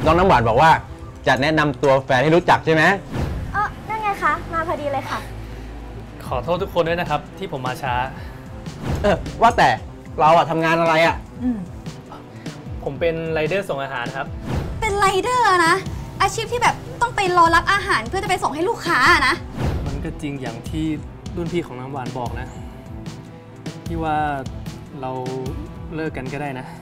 น้องน้ำหวานบอกว่าจะแนะนำตัวแฟนให้รู้จักใช่ไหมนั่นไงคะมาพอดีเลยค่ะขอโทษทุกคนด้วยนะครับที่ผมมาช้าว่าแต่เราอะทำงานอะไรอะผมเป็นไรเดอร์ส่งอาหารครับเป็นไรเดอร์นะอาชีพที่แบบต้องไปรอรับอาหารเพื่อจะไปส่งให้ลูกค้านะมันก็จริงอย่างที่รุ่นพี่ของน้ำหวานบอกนะที่ว่าเราเลิกกันก็ได้นะ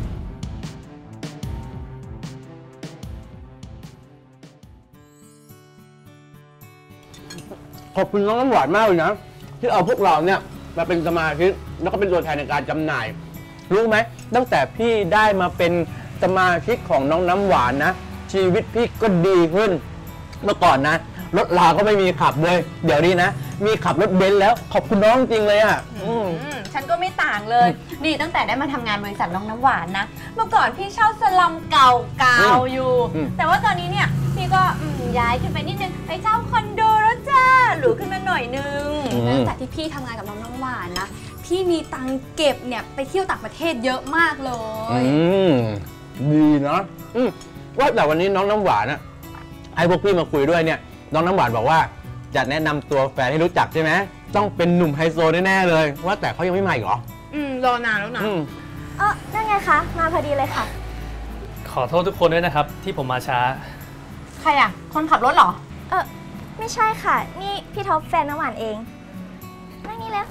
ขอบคุณน้องน้ำหวานมากเลยนะที่เอาพวกเราเนี่ยมาเป็นสมาชิกแล้วก็เป็นตัวแทนในการจำหน่ายรู้ไหมตั้งแต่พี่ได้มาเป็นสมาชิกของน้องน้ำหวานนะชีวิตพี่ก็ดีขึ้นเมื่อก่อนนะรถลาก็ไม่มีขับเลยเดี๋ยวนี้นะมีขับรถเบนซ์แล้วขอบคุณน้องจริงเลยอ่ะฉันก็ไม่ต่างเลยนี่ตั้งแต่ได้มาทำงานบริษัทน้องน้ำหวานนะเมื่อก่อนพี่เช่าสลัมเก่าๆอยู่แต่ว่าตอนนี้เนี่ยพี่ก็ย้ายขึ้นไปนิดนึงไปเช่าคอนโดแล้วจ้าหรูขึ้นมาหน่อยนึงตั้งแต่ที่พี่ทำงานกับน้องน้ำหวานนะพี่มีตังเก็บเนี่ยไปเที่ยวต่างประเทศเยอะมากเลยดีนะว่าแต่วันนี้น้องน้ำหวานอะให้พวกพี่มาคุยด้วยเนี่ยน้องน้ำหวานบอกว่าจะแนะนำตัวแฟนให้รู้จักใช่ไหมต้องเป็นหนุ่มไฮโซแน่ๆเลยว่าแต่เขายังไม่มาอีกเหรอรอนานแล้วนะนั่นไงคะมาพอดีเลยค่ะขอโทษทุกคนด้วยนะครับที่ผมมาช้าใครอะคนขับรถเหรอไม่ใช่ค่ะนี่พี่ท็อปแฟนน้ำหวานเองนั่งนี่แล้ว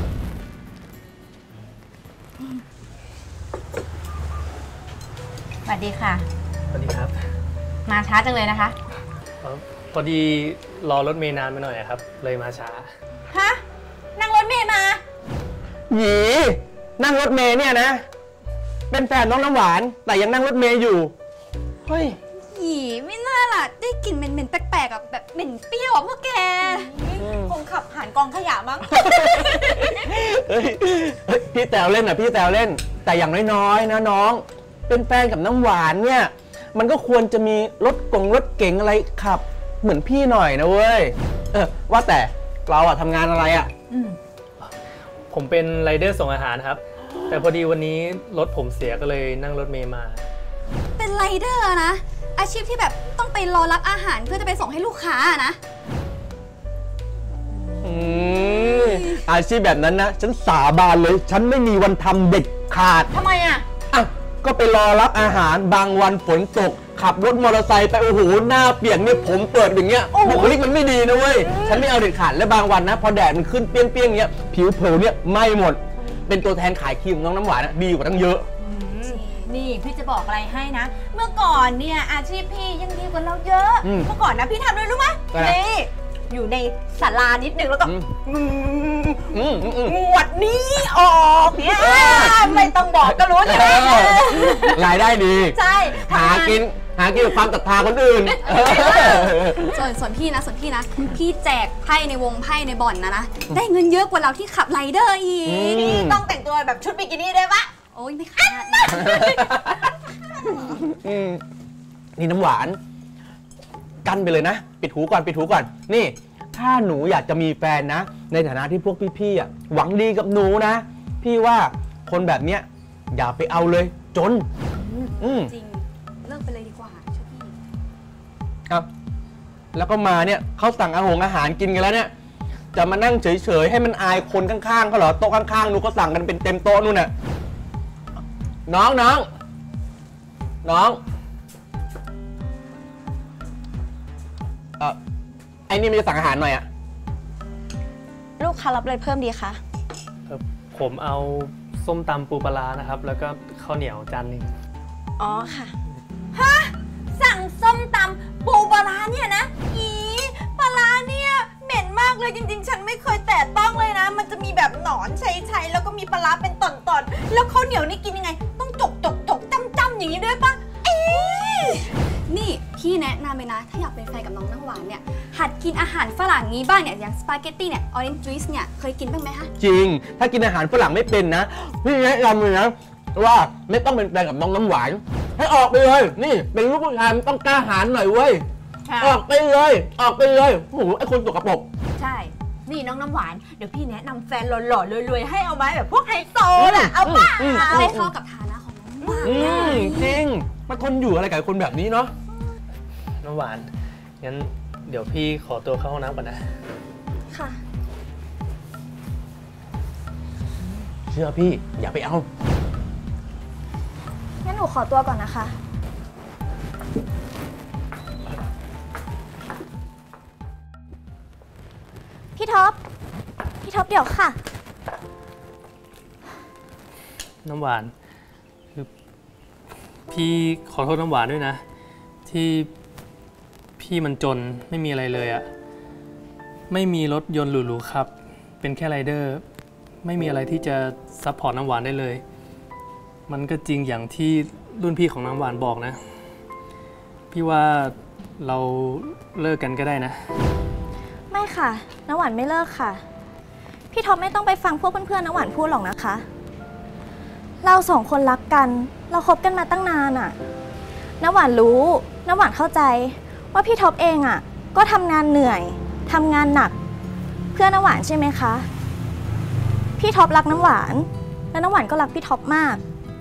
สวัสดีค่ะสวัสดีครับมาช้าจังเลยนะคะพอดีรอรถเมล์นานไปหน่อยครับเลยมาช้าฮะนั่งรถเมล์มาหยีนั่งรถเมล์เนี่ยนะเป็นแฟนน้องน้ำหวานแต่ยังนั่งรถเมล์อยู่เฮ้ยหยีไม่น่าล่ะได้กลิ่นเหม็นๆแปลกๆอ่ะแบบเหม็นเปรี้ยวอ่ะพวกแกคงขับผ่านกองขยะมั้งพี่แซวเล่นนะพี่แซวเล่นแต่อย่างน้อยๆนะน้องเป็นแฟนกับน้ำหวานเนี่ยมันก็ควรจะมีรถเก๋งอะไรขับเหมือนพี่หน่อยนะเว้ยว่าแต่เราอะทำงานอะไรอะผมเป็นไรเดอร์ส่งอาหารครับแต่พอดีวันนี้รถผมเสียก็เลยนั่งรถเมล์มาเป็นไรเดอร์นะอาชีพที่แบบต้องไปรอรับอาหารเพื่อจะไปส่งให้ลูกค้านะอาชีพแบบนั้นนะฉันสาบานเลยฉันไม่มีวันทำเด็ดขาดทำไมอะก็ไปรอรับอาหารบางวันฝนตกขับรถมอเตอร์ไซค์ไปโอ้โหหน้าเปียกเนี่ยผมเปิดอย่างเงี้ยบุคลิกมันไม่ดีนะเว้ยฉันไม่เอาเด็ดขาดและบางวันนะพอแดดมันขึ้นเปรี้ยงๆเงี้ยผิวเผลอเนี่ยไหม้หมดเป็นตัวแทนขายครีมน้องน้ำหวานนะดีกว่าตั้งเยอะนี่พี่จะบอกอะไรให้นะเมื่อก่อนเนี่ยอาชีพพี่ยังดีกว่าเราเยอะเมื่อก่อนนะพี่ทำด้วยรู้ไหมนี่อยู่ในศาลานิดนึงแล้วก็งวดนี้ออกเนี่ยไม่ต้องบอกก็รู้เลยรายได้ดีใช่หากินความศรัทธาคนอื่นส่วนพี่นะพี่แจกไพ่ในวงไพ่ในบ่อนนะได้เงินเยอะกว่าเราที่ขับไรเดอร์อีกนี่ต้องแต่งตัวแบบชุดบิกินี่ได้ปะโอ้ยไม่ขนาดนี่น้ำหวานกันไปเลยนะปิดหูก่อนนี่ถ้าหนูอยากจะมีแฟนนะในฐานะที่พวกพี่ๆหวังดีกับหนูนะพี่ว่าคนแบบเนี้ยอย่าไปเอาเลยจนจริงเลิกไปเลยดีกว่าช่วยพี่แล้วก็มาเนี่ยเขาสั่งอาหารกินกันแล้วเนี่ยจะมานั่งเฉยๆให้มันอายคนข้างๆเขาเหรอโต๊ะข้างๆหนูก็สั่งกันเป็นเต็มโต๊ะนู่นน่ะน้องไอ้นี่มันจะสั่งอาหารหน่อยอะลูกค้ารับอะไรเพิ่มดีคะผมเอาส้มตำปูปลานะครับแล้วก็ข้าวเหนียวจานนึงอ๋อค่ะฮะสั่งส้มตำปูปลาเนี่ยนะปลาเนี่ยเหม็นมากเลยจริงๆฉันไม่เคยแตะต้องเลยนะมันจะมีแบบหนอนใช้แล้วก็มีปลาเป็นตอนๆแล้วข้าวเหนียวนี่กินยังไงต้องจกจ้ำอย่างนี้ด้วยปะนี่พี่แนะนำเลยนะถ้าอยากเป็นแฟนกับน้องน้ำหวานเนี่ยหัดกินอาหารฝรั่งงี้บ้างเนี่ยอย่างสปาเกตตี้เนี่ยออเรนจ์จูสเนี่ยเคยกินบ้างไหมคะจริงถ้ากินอาหารฝรั่งไม่เป็นนะพี่แนะนำเลยนะว่าไม่ต้องเป็นแฟนกับน้องน้ำหวานให้ออกไปเลยนี่เป็นลูกผู้ชายต้องกล้าหาญหน่อยเว้ยออกไปเลยโอ้โหไอ้คนตกกระปรกใช่นี่น้องน้ำหวานเดี๋ยวพี่แนะนำแฟนหล่อๆรวยๆให้เอาไว้แบบพวกไฮโซน่ะเอาป่ะให้เข้ากับฐานะของน้องมากจริงมาทนอยู่อะไรกับคนแบบนี้เนาะน้ำหวาน งั้นเดี๋ยวพี่ขอตัวเข้าห้องน้ำก่อนนะค่ะเชื่อพี่อย่าไปเอางั้นหนูขอตัวก่อนนะคะ พี่ท็อป พี่ท็อปเดี๋ยวค่ะน้ำหวานคือพี่ขอโทษน้ำหวานด้วยนะ ที่พี่มันจนไม่มีอะไรเลยอะไม่มีรถยนต์หรูๆครับ เป็นแค่ไรเดอร์ ไม่มีอะไรที่จะซัพพอร์ตน้ำหวานได้เลย มันก็จริงอย่างที่รุ่นพี่ของน้ำหวานบอกนะ พี่ว่าเราเลิกกันก็ได้นะไม่ค่ะ น้ำหวานไม่เลิกค่ะ พี่ท็อปไม่ต้องไปฟังพวกเพื่อนๆน้ำหวานพูดหรอกนะคะ เราสองคนรักกัน เราคบกันมาตั้งนานอะน้ำหวานรู้ น้ำหวานเข้าใจว่าพี่ท็อปเองอะก็ทำงานเหนื่อยทำงานหนัก เพื่อน้ำหวานใช่ไหมคะ พี่ท็อปรักน้ำหวาน และน้ำหวานก็รักพี่ท็อปมาก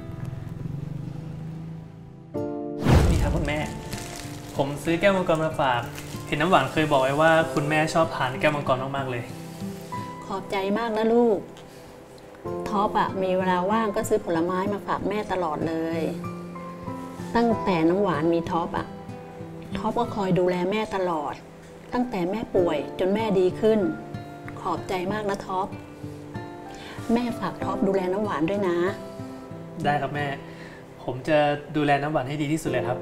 นี่ครับคุณแม่ ผมซื้อแก้วมังกรมาฝาก เห็นน้ำหวานเคยบอกไว้ว่าคุณแม่ชอบทานแก้วมังกรมากๆเลยขอบใจมากนะลูก ท็อปอะมีเวลาว่างก็ซื้อผลไม้มาฝากแม่ตลอดเลย ตั้งแต่น้ำหวานมีท็อปอะท็อปก็คอยดูแลแม่ตลอด ตั้งแต่แม่ป่วยจนแม่ดีขึ้น ขอบใจมากนะท็อป แม่ฝากท็อปดูแลน้ำหวานด้วยนะได้ครับแม่ ผมจะดูแลน้ำหวานให้ดีที่สุดเลยครับ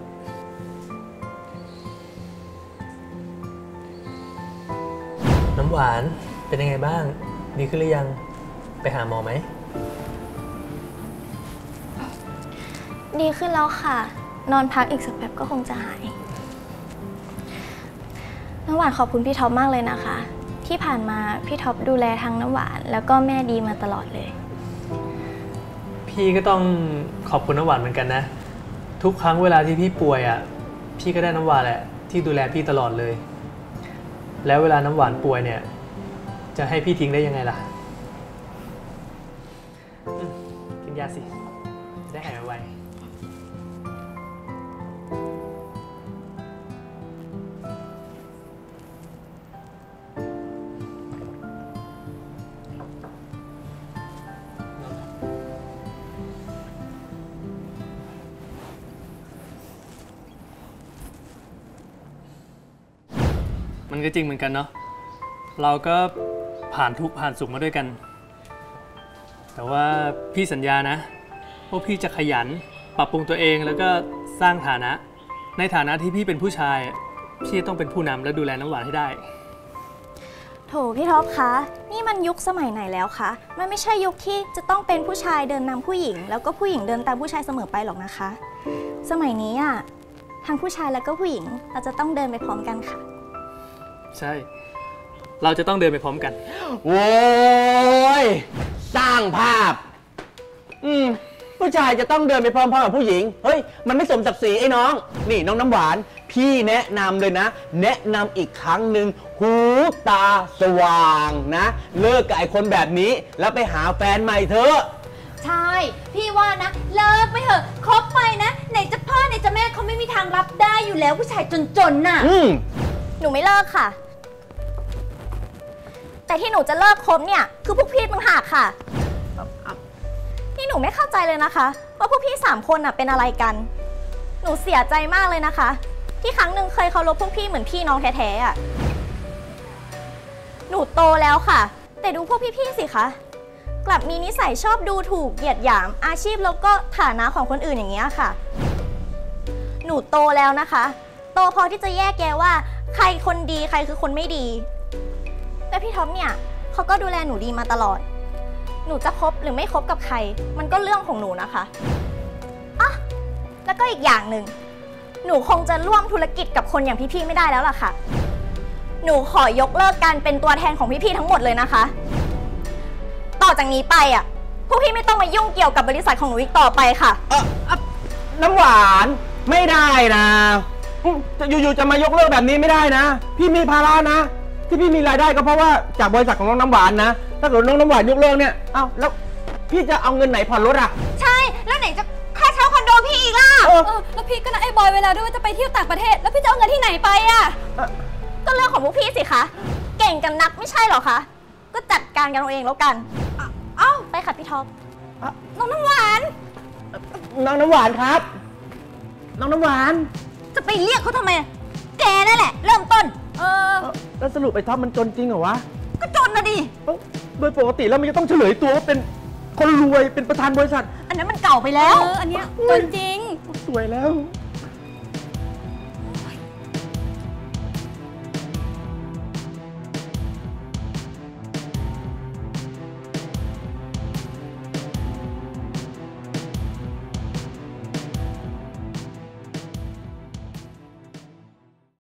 น้ำหวานเป็นยังไงบ้าง ดีขึ้นหรือยัง ไปหาหมอไหมดีขึ้นแล้วค่ะ นอนพักอีกสักแป๊บก็คงจะหาย น้ำหวานขอบคุณพี่ท็อปมากเลยนะคะ ที่ผ่านมาพี่ท็อปดูแลทั้งน้ำหวานแล้วก็แม่ดีมาตลอดเลยพี่ก็ต้องขอบคุณน้ำหวานเหมือนกันนะ ทุกครั้งเวลาที่พี่ป่วยอ่ะ พี่ก็ได้น้ำหวานแหละที่ดูแลพี่ตลอดเลย แล้วเวลาน้ำหวานป่วยเนี่ย จะให้พี่ทิ้งได้ยังไงล่ะกินยาสิจะได้หายไวมันก็จริงเหมือนกันเนาะ เราก็ผ่านทุกข์ผ่านสุขมาด้วยกัน แต่ว่าพี่สัญญานะว่าพี่จะขยันปรับปรุงตัวเองแล้วก็สร้างฐานะ ในฐานะที่พี่เป็นผู้ชายพี่ต้องเป็นผู้นำและดูแลน้ำหวานให้ได้โถพี่ท็อปคะ นี่มันยุคสมัยไหนแล้วคะ มันไม่ใช่ยุคที่จะต้องเป็นผู้ชายเดินนำผู้หญิง แล้วก็ผู้หญิงเดินตามผู้ชายเสมอไปหรอกนะคะ สมัยนี้อะทั้งผู้ชายแล้วก็ผู้หญิงเราจะต้องเดินไปพร้อมกันค่ะใช่ เราจะต้องเดินไปพร้อมกันโว้ยสร้างภาพ ผู้ชายจะต้องเดินไปพร้อมๆกับผู้หญิง เฮ้ย มันไม่สมศักดิ์ศรีไอ้น้อง นี่น้องน้ำหวาน พี่แนะนำเลยนะ แนะนำอีกครั้งหนึ่งหูตาสว่างนะ เลิกกับไอ้คนแบบนี้แล้วไปหาแฟนใหม่เถอะใช่ พี่ว่านะ เลิกไปเถอะคบไปนะ ไหนจะพ่อไหนจะแม่เขาไม่มีทางรับได้อยู่แล้วผู้ชายจนๆน่ะหนูไม่เลิกค่ะ แต่ที่หนูจะเลิกคบเนี่ยคือพวกพี่ต่างหากค่ะนี่หนูไม่เข้าใจเลยนะคะว่าพวกพี่3คนน่ะเป็นอะไรกัน หนูเสียใจมากเลยนะคะ ที่ครั้งหนึ่งเคยเคารพพวกพี่เหมือนพี่น้องแท้ๆอ่ะหนูโตแล้วค่ะ แต่ดูพวกพี่ๆสิคะกลับมีนิสัยชอบดูถูกเหยียดหยามอาชีพแล้วก็ฐานะของคนอื่นอย่างเงี้ยค่ะ หนูโตแล้วนะคะ โตพอที่จะแยกแยะว่าใครคนดีใครคือคนไม่ดีแต่พี่ท็อปเนี่ยเขาก็ดูแลหนูดีมาตลอด หนูจะคบหรือไม่คบกับใครมันก็เรื่องของหนูนะคะอ่ะแล้วก็อีกอย่างหนึ่งหนูคงจะร่วมธุรกิจกับคนอย่างพี่ๆไม่ได้แล้วล่ะค่ะ หนูขอยกเลิกการเป็นตัวแทนของพี่ๆทั้งหมดเลยนะคะ ต่อจากนี้ไปอ่ะพวกพี่ไม่ต้องมายุ่งเกี่ยวกับบริษัทของหนูอีกต่อไปค่ะน้ำหวานไม่ได้นะอยู่ๆจะมายกเลิกแบบนี้ไม่ได้นะ พี่มีภาระนะที่พี่มีรายได้ก็เพราะว่าจากบริษัทของน้องน้ำหวานนะถ้าเกิดน้องน้ำหวานยกเลิกเนี่ยเอ้าแล้วพี่จะเอาเงินไหนผ่อนรถอ่ะใช่ แล้วไหนจะค่าเช่าคอนแล้วพี่ก็นัดไอ้บอยเวลาด้วยว่าจะไปเที่ยวต่างประเทศ แล้วพี่จะเอาเงินที่ไหนไปอะก็เรื่องของพวกพี่สิคะ เก่งกันนักไม่ใช่เหรอคะ ก็จัดการกันเอาเองแล้วกัน เอ้า ไปค่ะพี่ท็อปน้องน้ำหวานน้องน้ำหวานครับ น้องน้ำหวานจะไปเรียกเขาทำไม แกนั่นแหละ เริ่มต้นแล้วสรุปไอ้ท็อปมันจนจริงเหรอวะก็จนนะดิโดยปกติแล้วมันจะต้องเฉลยตัวว่าเป็นคนรวยเป็นประธานบริษัทอันนั้นมันเก่าไปแล้วอันเนี้ยจนจริงสวยแล้ว